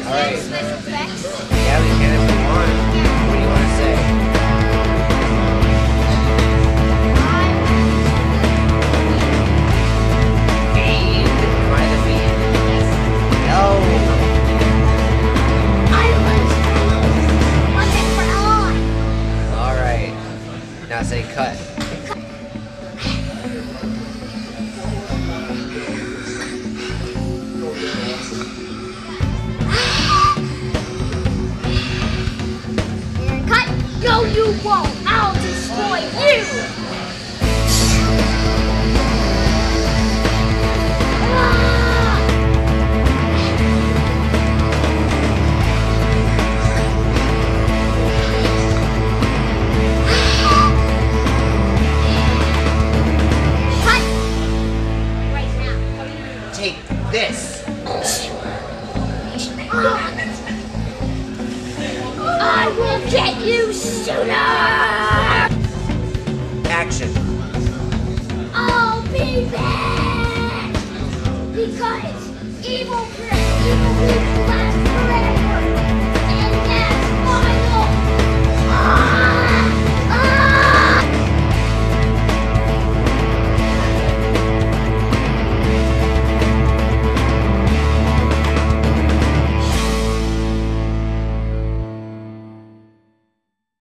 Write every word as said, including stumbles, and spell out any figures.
Alright. Special effects? Yeah, we can if we want. What do you want to say? Fiend? Am I the fiend? No. I was one thing for on. Alright. Now say cut. Cut! No, you won't! I'll destroy you! Ah! Cut! Right now. Take this. I will get you sooner! Action. I'll be back! Because evil, evil